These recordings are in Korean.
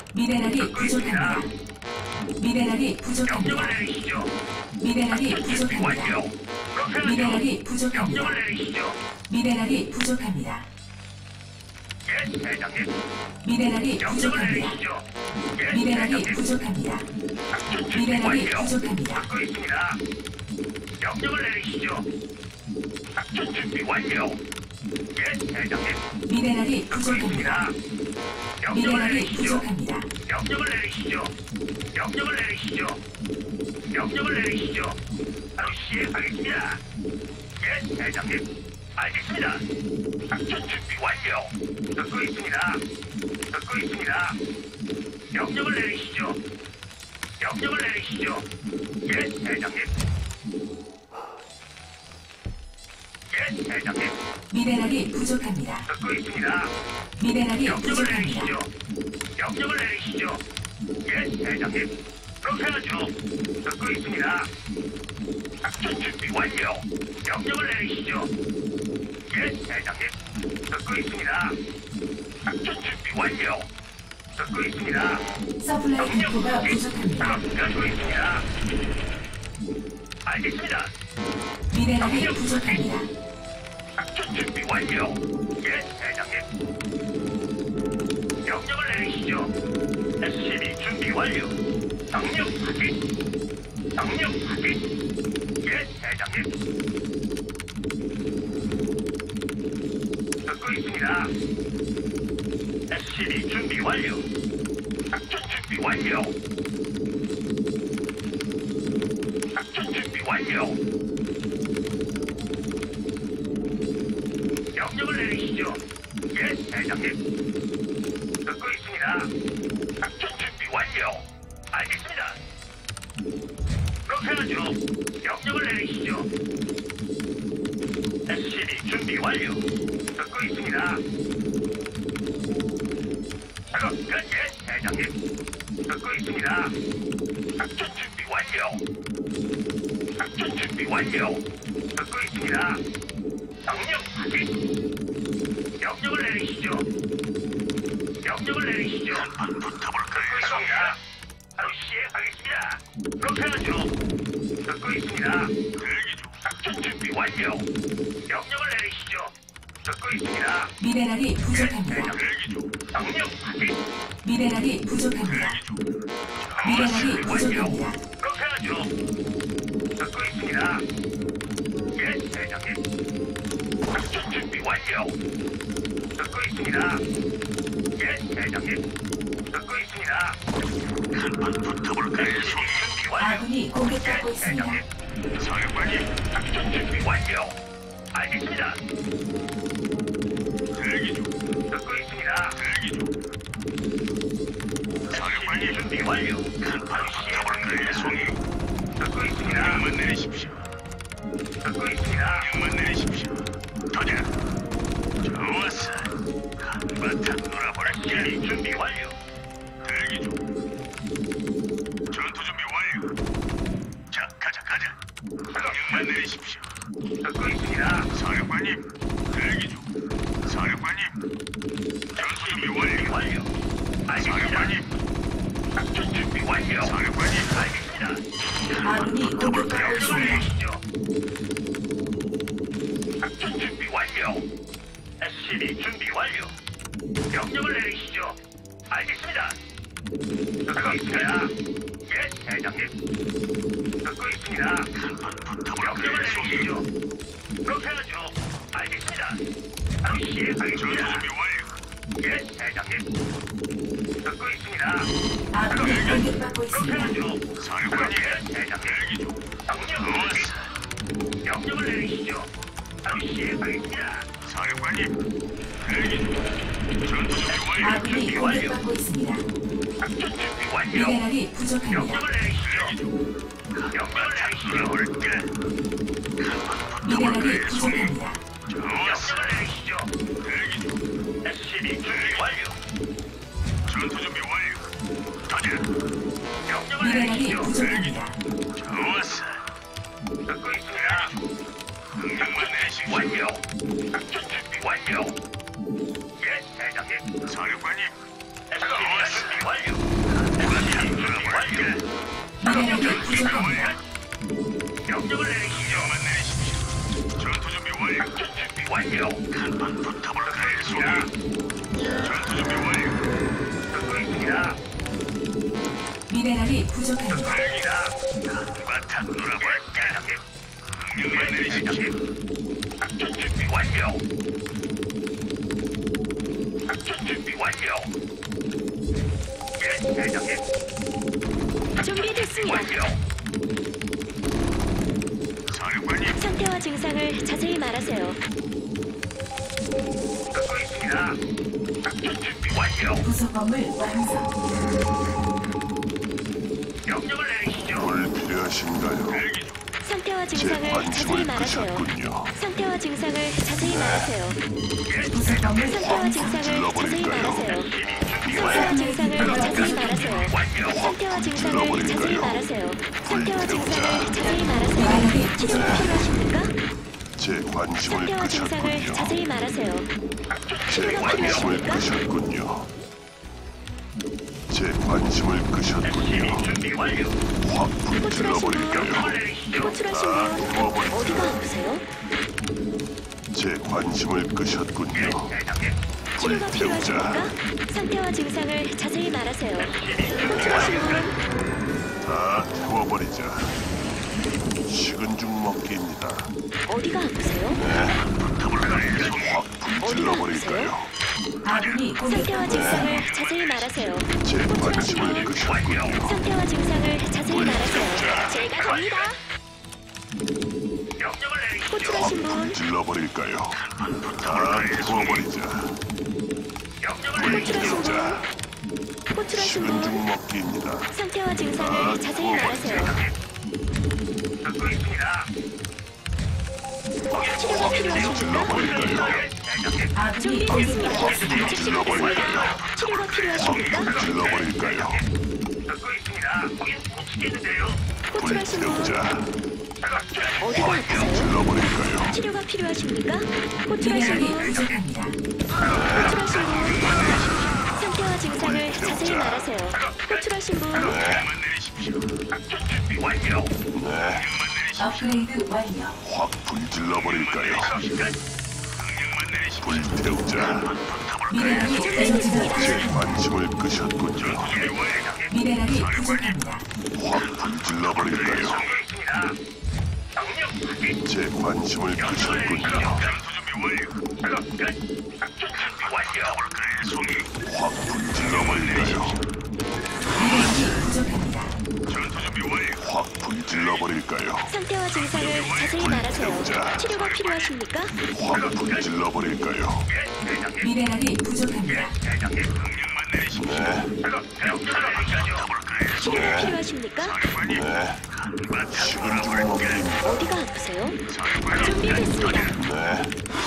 미네랄이 부족합니다. 미네랄이 부족합니다. 명령을 내리시죠. 미네랄이 작전 준비 부족합니다. 완료. 그렇게 하죠. 미네랄이 부족합니다. 명령을 내리시죠. 미네랄이 부족합니다. 예, 대장님. 미네랄이 명령을 부족합니다. 내리시죠. 예, 미네랄이 대장님. 부족합니다. 작전 준비 미네랄이 완료. 부족합니다. 듣고 있습니다. 명령을 내리시죠. 작전 준비 완료. 예, 대장님. 미네랄이 듣고 부족합니다. 있습니다. 명령을 미네랄이 내리시죠. 부족합니다. 명령을 내리시죠. 명령을 내리시죠. 명령을 내리시죠. 바로 시행하겠습니다. 예, 대장님. 알겠습니다. 작전 준비 완료. 듣고 있습니다. 듣고 있습니다. 명령을 내리시죠. 명령을 내리시죠. 예, 대장님. 예, 대장님. 미네랄이 부족합니다. 듣고 있습니다. 미네랄이 명령을 부족합니다. 내리시죠. 명령을 내리시죠. 예, 대장님. 그렇게 하죠. 듣고 있습니다. 작전 준비 완료. 명령을 내리시죠. 예, 대장님. 듣고 있습니다. 작전 준비 완료. 듣고 있습니다. 서플라이 디포가 부족합니다. 듣고 있습니다. 알겠습니다. 미네랄이 부족합니다. 작전 준비 완료. 예, 대장님. 명령을 내리시죠. SCB 준비 완료. 명령 확인. 명령 확인. 예, 대장님. 듣고 있습니다. SCB 준비 완료. 작전 준비 완료. 작전 준비 완료. 명령을 내리시죠. 예, 대장님. 듣고 있습니다. 작전 준비 완료. 알겠습니다. 그렇게 하죠. 명령을 내리시죠. SCB 준비 완료. 듣고 있습니다. 작업 끝. 예, 대장님. 듣고 있습니다. 작전 준비 완료. 작전 준비 완료. 듣고 있습니다. 명령 확인. 명령을 내리시죠. 명령을 내리시죠. 한번 붙어볼까요? 있습니다. 바로 시행하겠습니다. 그렇게 하죠. 듣고 있습니다. 대기 중. 작전 준비 완료. 명령을 내리시죠. 듣고 있습니다. 미네랄이 부족합니다. 대기 중. 명령 확인. 미네랄이 부족합니다. 대기 중. 미네랄이 완료. 부족합니다. 그렇게 하죠. 듣고 있습니다. 예, 대장님. 작전 준비 완료. 듣고 있습니다. 예, 대장님. 듣고 있습니다. 한번 붙어볼까요? 준비 완료. 아군이 공격받고 예, 있습니다. 대장님. 사령관님, 작전 준비 완료. 알겠습니다. 대기 중. 듣고 있습니다. 대기 중. 사령관님 준비 완료. 바로 시행하겠습니다. 송이. 듣고 있습니다. 명만 내리십시오. 듣고 있습니다. 명만 내리십시오. 도전. 좋았어. 한바탕 놀아볼게. 준비 완료. 대기 중. 전투 준비 완료. 자, 가자. 명만 내리십시오. 듣고 있습니다. 사령관님. 대기 중. 사령관님. 전투 준비 완료. 사령관님. 작전 준비 완료. 사령관님. 알겠습니다. 아군이 공격받고 있습니다. 내리시죠. 작전 준비 완료. SCB 준비 완료. 명령을 내리시죠. 알겠습니다. 듣고 있습니다. 예, 대장님. 듣고 있습니다. 명령을 내리시죠. 그렇게 하죠. 알겠습니다. 바로 시행하겠습니다. 준비 완료. 예, 대장님. 듣고 있습니다. 아군이 공격받고 그렇게 있습니다. 하죠. 사령관님, 대장님. 명령을 내리시죠. 명령을 내리시죠. 바로 시행하겠습니다. 사령관님, 대기 중. 전투 준비 완료. 아군이 준비 완료. 공격받고 있습니다. 작전 준비 완료. 미네랄이 부족합니다. 명령을 내리시죠. 명령을 내리시죠. 미네랄이 부족합니다. 명령을 내리시죠. 대기 중. SCB 준비 완료. 전투 준비 완료. 가자. 명령을 미네랄이 내리시죠. 부족합니다. 좋았어. 듣고 있습니다. 명령만 내리시죠. 완료. 작전 준비 완료. 예, 대장님. 사령관님. SCB 준비 완료. 미네랄이 부족합니다. 명령을 내리시죠. 전투 준비 완료. 작전 준비 완료. 한번 붙어볼까 해봅니다. 전투 준비 완료. 듣고 있습니다. 미네랄이 부족합니다. 갑니다. 바탕 놀아볼까? 명령을 내리시죠. 작전 준비 완료. 작전 준비 완료. 예, 대장님. 준비됐습니다. 완료. 사령관님. 상태와 증상을 자세히 말하세요. 듣고 있습니다. 작전 준비 완료. 부속 건물 완성. 명령을 내리시죠. 뭘 필요하신가요? 대기 중. 상태와 제 증상을 자세히 관심을 말하세요. 끄셨군요. 상태와 증상을 자세히 말하세요. 부속 건물 상태와 완성. 증상을 자세히 질러버릴까요? 말하세요. 준비 상태와 완료. 증상을 자세히 말하세요. 완료. 상태와 증상을 자세히 말하세요. 상태와 증상을 자세히 말하세요. 미네랄이 치료가 필요하십니까? 제 관심을 상태와 증상을 끄셨군요. 자세히 말하세요. 제 치료가 관심을 필요하십니까? 끄셨군요. 제 관심을 끄셨군요. 준비 완료. 확 호출하신 불질러버릴까요? 분, 호출하신 분, 어디가 아프세요? 제 관심을 끄셨군요. 대장님. 치료가 필요하십니까? 상태와 증상을 자세히 말하세요. 호출하신 분, 다 태워버리자. 식은 죽 먹기입니다. 어디가 아프세요? 확 불질러버릴까요? 아군이 상태와 공격받고 증상을 자세히 말하세요. 제 관심을 끄셨군요. 상태와 증상을 자세히 말하세요. 제가 갑니다. 명령을 내리시죠. 호출하신 분, 불질러버릴까요? 다 태워버리자. 명령을 내리시죠. 호출하신 분, 호출하신 식은 죽 분, 먹기입니다. 상태와 증상을 자세히 말하세요. 듣고 있습니다. 치료가 필요하십니까? 불질러버릴까요? 아군이 준비됐습니다. 공격받고 즉시 가겠습니다. 치료가 필요하십니까? 불질러버릴까요? 듣고 있습니다. 거긴 못 치겠는데요. 호출하신 분, 불태우자. 어디가 아프세요? 불질러버릴까요? 치료가 필요하십니까? 호출하신 미네랄이 분, 부족합니다. 호출하신 분, 상태와 증상을 자세히 말하세요. 호출하신 분, 명령만 내리십시오. 작전 준비 완료. 네, 업그레이드 완료. 확 불질러버릴까요? 명령만 내리십시오. 불태우자. 미네랄이 부족합니다. 제 관심을 끄셨군요. 미네랄이 부족합니다. 확 불질러버릴까요? 있습니다. 명령 확인. 제 관심을 끄셨군요. 전투 준비 완료. 작업 끝. 작전 준비 완료. 볼까요, 송이? 확 불질러버릴까요? 미네랄이 부족합니다. 전투 준비 완료. 확 불질러버릴까요? 상태와 증상을 자세히 말하세요. 치료가 필요하십니까? 확 불질러버릴까요? 대장님. 미네랄이 부족합니다. 대장님. 명령만 내리십시오. 네, 작업 명령을 내리시죠. 볼까요, 송이? 치료가 필요하십니까? 네, 식은 죽 먹기입니다. 어디가 아프세요? 준비됐습니다. 네,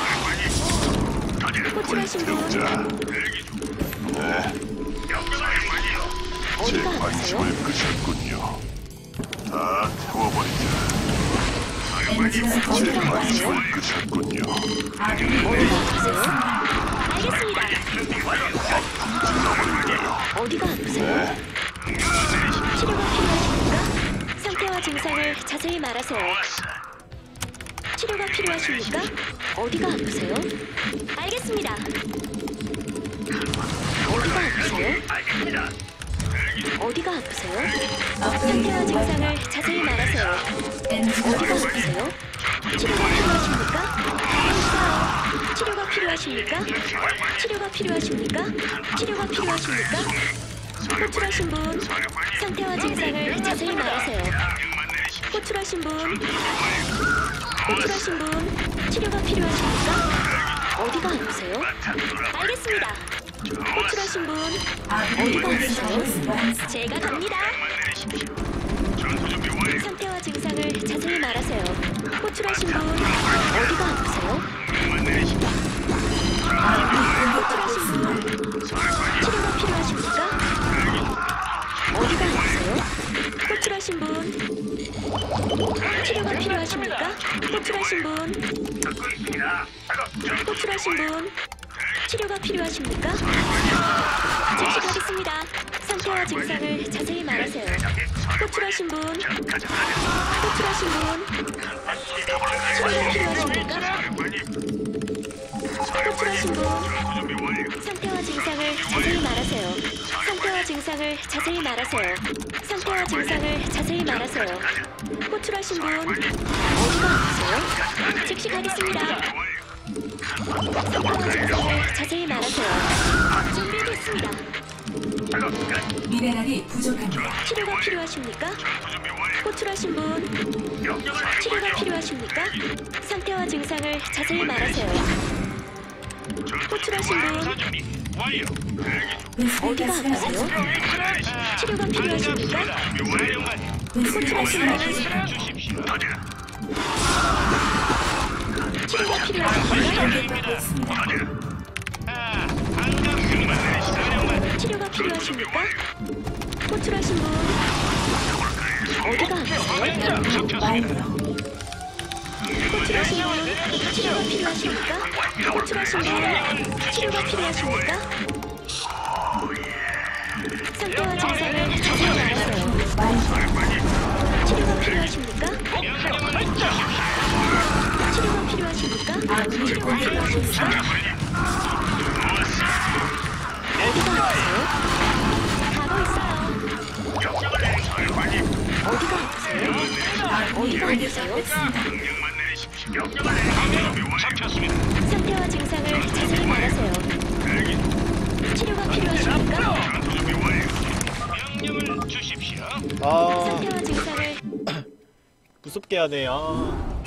호출하신 분, 불태우자. 네, 명령을 내리시죠. 제 어디가 아프세요? 관심을 끄셨군요. 다 태워버리자. 엔지가 제 공격받고 있습니다. 관심을 끄셨군요. 아군이 어디가 공격받고 아프세요? 있습니다. 알겠습니다. 불질러버릴까요? 어디가 아프세요? 네, 치료가 필요하십니까? 상태와 증상을 자세히 말하세요. 치료가 필요하십니까? 어디가 아프세요? 알겠습니다. 어디가 아프세요? 알겠습니다. 어디가 아프세요? 업그레이드 상태와 완료. 증상을 자세히 말하세요. 엔지가 어디가 부족합니다. 아프세요? 치료가 필요하십니까? 알겠어요. 치료가 필요하십니까? 치료가 필요하십니까? 치료가 필요하십니까? 호출하신 분, 상태와 증상을 자세히 말하세요. 명령만 내리십시오. 호출하신 분, 호출하신 분, 치료가 필요하십니까? 어디가 아프세요? 알겠습니다. 호출하신 분, 아군이 어디가 공격받고 아프세요? 있습니다. 제가 갑니다. 전투 준비 완료. 상태와 증상을 자세히 말하세요. 호출하신 분, 어디가 아프세요? 명령만 내리십시오. 호출하신 분, 치료가 필요하십니까? 어디가 아프세요? 호출하신 분, 치료가 필요하십니까? 호출하신 분, 듣고 있습니다. 작업 호출하신 분, 치료가 필요하십니까? 즉시 가겠습니다. 상태와 증상을 자세히 말하세요. 호출하신 분, 자, 가자. 호출하신 분, 치료가 필요하십니까? 호출하신 분, 준비 완료. 상태와 증상을 자세히 말하세요. 상태와 증상을 자세히 말하세요. 상태와 증상을 자세히 말하세요. 호출하신 분, 어디가 아프세요? 즉시 가겠습니다. 상태와 증상을 자세히 말하세요. 준비됐습니다. 미네랄이 부족합니다. 치료가 필요하십니까? 준비 완료. 호출하신 분, 치료가 필요하십니까? 상태와 증상을 자세히 말하세요. 호출하신 분, 준비 완료. 어디가 아프세요? 치료가 필요하십니까? 호출하신 분, 주십시오. 가자. 치료가 필요하십니까? 공격받고 있습니다. 치료가 필요하십니까? 호출하신 분, 어디가 아프세요? 완료. 호출하신 분, 치료가 필요하십니까? 호출하신 분, 치료가 필요하십니까? 상태와 증상을 자세히 말하세요. 치료가 필요하십니까? 치료가 필요하십니까? 아군이 치료가 공격받고 필요하십니까? 있습니다. 어디가 아프세요? 가고 있어요. 어디가 아프세요? 아군이 어디가 아프세요? 공격받고 있습니다. 명령만 내리십시오. 명령만 내리십시오. 잡혔습니다. 상태와 증상을 자세히 말하세요. 치료가 필요하십니까? 준비 완료. 명령을 주십시오. 아 상태와 증상을 무섭게 하네요.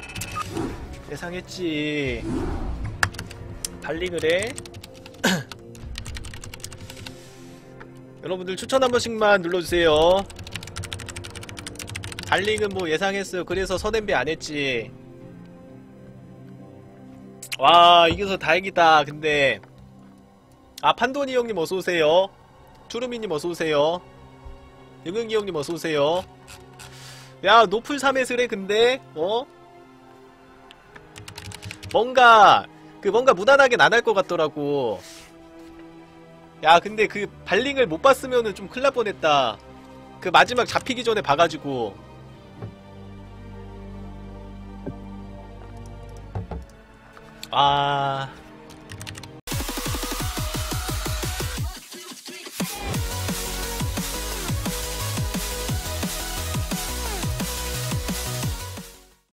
예상했지. 발링을 해. 여러분들 추천 한 번씩만 눌러주세요. 발링은 뭐 예상했어요. 그래서 선앤배 안 했지. 와 이겨서 다행이다. 근데 아 판도니 형님 어서오세요. 투루미님 어서오세요. 영영이 형님 어서오세요. 야 노플 3회 해 근데 뭔가 무난하게 안 할 것 같더라고. 야 근데 그 발링을 못 봤으면은 좀 큰일 날 뻔했다. 그 마지막 잡히기 전에 봐가지고. 아